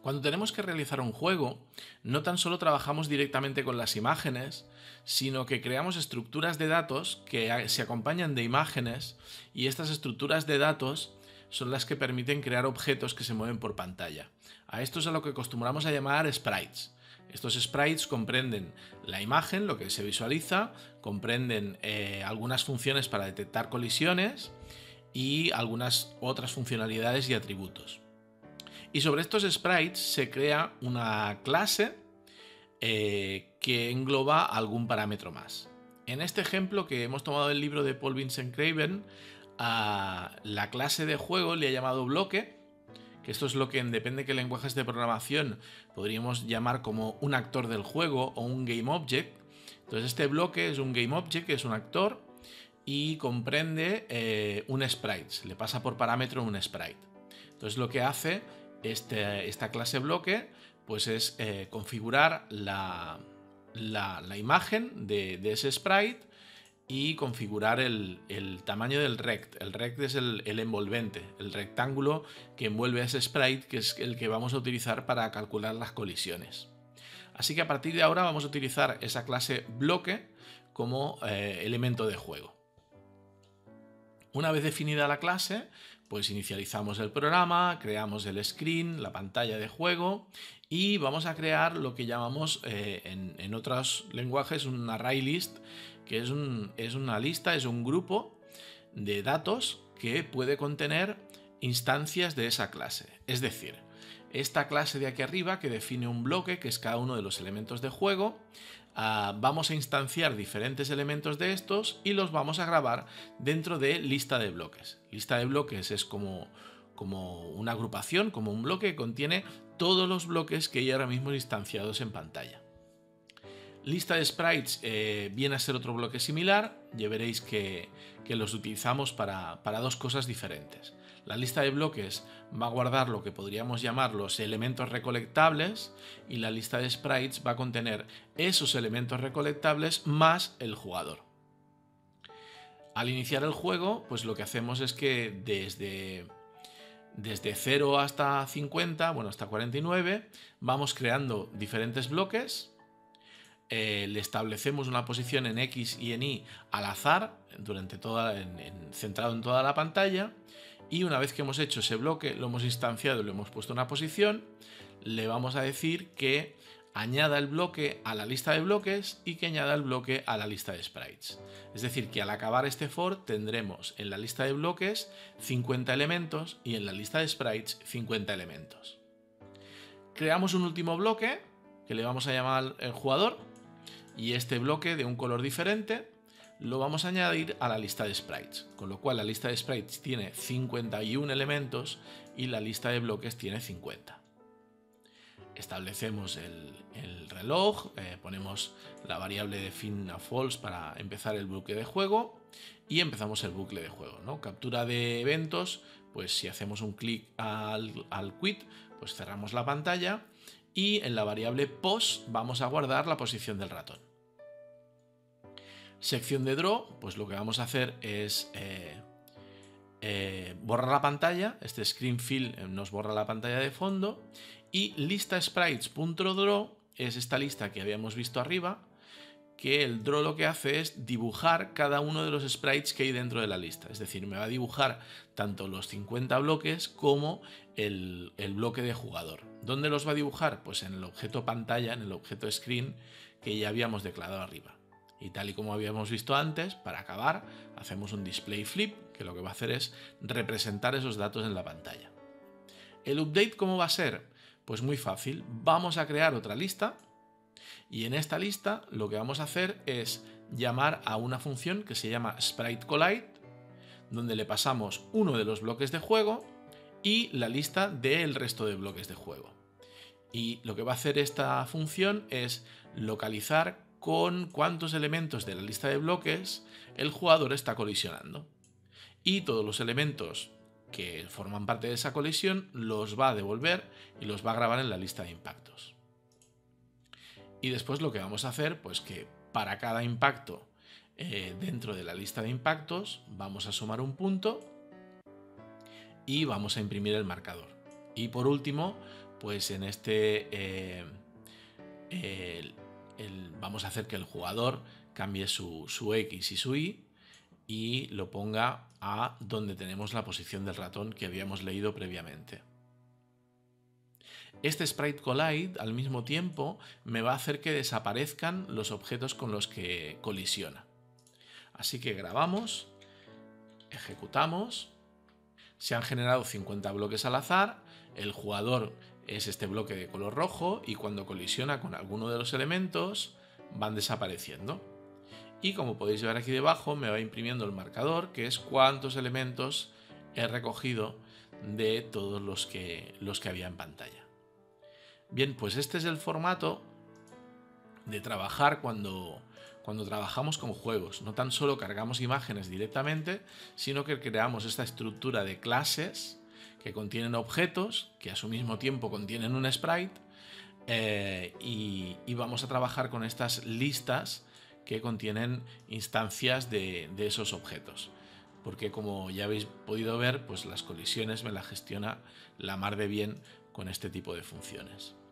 Cuando tenemos que realizar un juego, no tan solo trabajamos directamente con las imágenes, sino que creamos estructuras de datos que se acompañan de imágenes, y estas estructuras de datos son las que permiten crear objetos que se mueven por pantalla. A esto es a lo que acostumbramos a llamar sprites. Estos sprites comprenden la imagen, lo que se visualiza, comprenden algunas funciones para detectar colisiones y algunas otras funcionalidades y atributos. Y sobre estos sprites se crea una clase que engloba algún parámetro más. En este ejemplo que hemos tomado del libro de Paul Vincent Craven, a la clase de juego le ha llamado bloque, que esto es lo que, depende de qué lenguajes de programación, podríamos llamar como un actor del juego o un game object. Entonces este bloque es un game object, que es un actor, y comprende un sprite, se le pasa por parámetro un sprite. Entonces lo que hace esta clase bloque pues es configurar la imagen de ese sprite y configurar el tamaño del rect. El rect es el envolvente, el rectángulo que envuelve a ese sprite, que es el que vamos a utilizar para calcular las colisiones. Así que a partir de ahora vamos a utilizar esa clase bloque como elemento de juego. Una vez definida la clase, pues inicializamos el programa, creamos el screen, la pantalla de juego, y vamos a crear lo que llamamos en otros lenguajes un array list, que es una lista, es un grupo de datos que puede contener instancias de esa clase. Es decir, esta clase de aquí arriba, que define un bloque, que es cada uno de los elementos de juego, vamos a instanciar diferentes elementos de estos y los vamos a grabar dentro de lista de bloques. Lista de bloques es como una agrupación, como un bloque que contiene todos los bloques que hay ahora mismo instanciados en pantalla. Lista de sprites viene a ser otro bloque similar. Ya veréis que los utilizamos para dos cosas diferentes. La lista de bloques va a guardar lo que podríamos llamar los elementos recolectables, y la lista de sprites va a contener esos elementos recolectables más el jugador. Al iniciar el juego, pues lo que hacemos es que desde 0 hasta 50, bueno, hasta 49, vamos creando diferentes bloques. Le establecemos una posición en X y en Y al azar, centrado en toda la pantalla, y una vez que hemos hecho ese bloque, lo hemos instanciado y lo hemos puesto en una posición, le vamos a decir que añada el bloque a la lista de bloques y que añada el bloque a la lista de sprites. Es decir, que al acabar este for tendremos en la lista de bloques 50 elementos y en la lista de sprites 50 elementos. Creamos un último bloque que le vamos a llamar el jugador, y este bloque de un color diferente lo vamos a añadir a la lista de sprites, con lo cual la lista de sprites tiene 51 elementos y la lista de bloques tiene 50. Establecemos el reloj, ponemos la variable de fin a false para empezar el bucle de juego, y empezamos el bucle de juego, ¿no? Captura de eventos, pues si hacemos un clic al quit, pues cerramos la pantalla, y en la variable pos vamos a guardar la posición del ratón. Sección de draw, pues lo que vamos a hacer es borrar la pantalla. Este screen fill nos borra la pantalla de fondo, y lista sprites.draw es esta lista que habíamos visto arriba, que el draw lo que hace es dibujar cada uno de los sprites que hay dentro de la lista. Es decir, me va a dibujar tanto los 50 bloques como el bloque de jugador. ¿Dónde los va a dibujar? Pues en el objeto pantalla, en el objeto screen que ya habíamos declarado arriba. Y tal y como habíamos visto antes, para acabar, hacemos un display flip, que lo que va a hacer es representar esos datos en la pantalla. ¿El update cómo va a ser? Pues muy fácil. Vamos a crear otra lista, y en esta lista lo que vamos a hacer es llamar a una función que se llama spriteCollide, donde le pasamos uno de los bloques de juego y la lista del resto de bloques de juego. Y lo que va a hacer esta función es localizar con cuántos elementos de la lista de bloques el jugador está colisionando. Y todos los elementos que forman parte de esa colisión los va a devolver y los va a grabar en la lista de impactos. Y después lo que vamos a hacer, pues que para cada impacto dentro de la lista de impactos vamos a sumar un punto y vamos a imprimir el marcador. Y por último, pues en este vamos a hacer que el jugador cambie su X y su Y y lo ponga a donde tenemos la posición del ratón que habíamos leído previamente. Este Sprite Collide al mismo tiempo me va a hacer que desaparezcan los objetos con los que colisiona. Así que grabamos, ejecutamos, se han generado 50 bloques al azar, el jugador es este bloque de color rojo y cuando colisiona con alguno de los elementos van desapareciendo. Y como podéis ver aquí debajo me va imprimiendo el marcador, que es cuántos elementos he recogido de todos los que había en pantalla. Bien, pues este es el formato de trabajar cuando trabajamos con juegos. No tan solo cargamos imágenes directamente, sino que creamos esta estructura de clases que contienen objetos, que a su mismo tiempo contienen un sprite, y vamos a trabajar con estas listas que contienen instancias de esos objetos. Porque como ya habéis podido ver, pues las colisiones me las gestiona la mar de bien con este tipo de funciones.